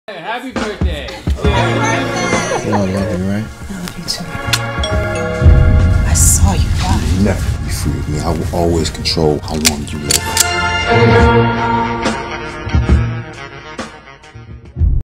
Happy birthday! You know I love you, right? I love you too. I saw you die. Never be free of me. I will always control how long you live.